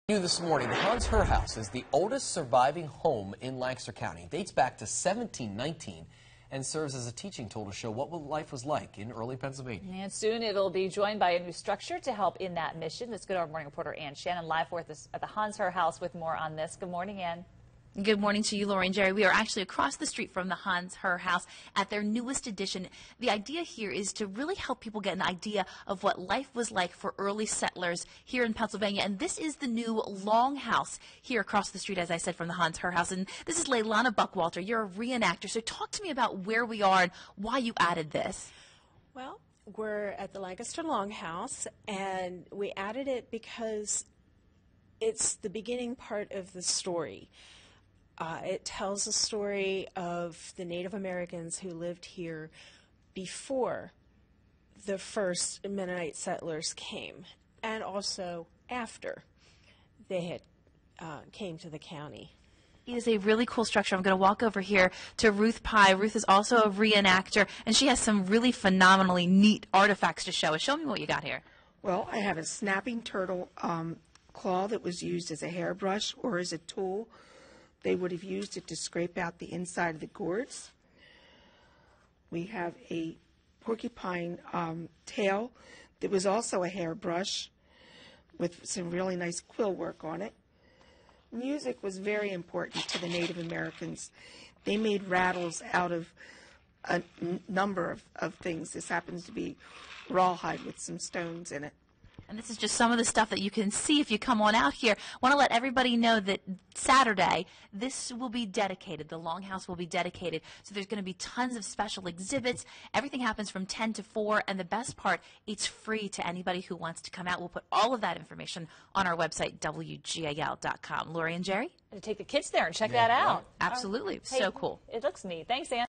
New this morning, the Hans Her House is the oldest surviving home in Lancaster County. It dates back to 1719 and serves as a teaching tool to show what life was like in early Pennsylvania. And soon it'll be joined by a new structure to help in that mission. Let's go to our morning reporter Ann Shannon live for us at the Hans Her House with more on this. Good morning, Ann. Good morning to you, Lori and Jerry. We are actually across the street from the Hans Her House at their newest edition. The idea here is to really help people get an idea of what life was like for early settlers here in Pennsylvania. And this is the new Longhouse here across the street, as I said, from the Hans Her House. And this is Leilana Buckwalter. You're a reenactor. So talk to me about where we are and why you added this. Well, we're at the Lancaster Longhouse, and we added it because it's the beginning part of the story. It tells the story of the Native Americans who lived here before the first Mennonite settlers came, and also after they had came to the county. It is a really cool structure. I'm going to walk over here to Ruth Pye. Ruth is also a reenactor, and she has some really phenomenally neat artifacts to show us. Show me what you got here. Well, I have a snapping turtle claw that was used as a hairbrush or as a tool. They would have used it to scrape out the inside of the gourds. We have a porcupine tail that was also a hairbrush with some really nice quill work on it. Music was very important to the Native Americans. They made rattles out of a number of things. This happens to be rawhide with some stones in it. And this is just some of the stuff that you can see if you come on out here. I want to let everybody know that Saturday, this will be dedicated. The Longhouse will be dedicated. So there's going to be tons of special exhibits. Everything happens from 10 to 4. And the best part, it's free to anybody who wants to come out. We'll put all of that information on our website, WGAL.com. Lori and Jerry? To take the kids there and check that out. Absolutely. Hey, so cool. It looks neat. Thanks, Ann.